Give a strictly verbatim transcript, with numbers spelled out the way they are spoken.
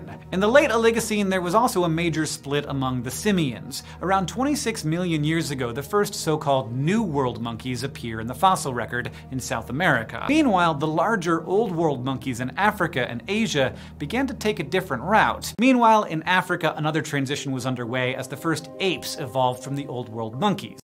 again. In the late Elegocene, there was also a major split among the simians. Around twenty-six million years ago, the first so-called New World monkeys appear in the fossil record in South America. Meanwhile, the larger Old World monkeys in Africa and Asia began to take a different route. Meanwhile, in Africa, another transition was underway as the first apes evolved from the Old World monkeys.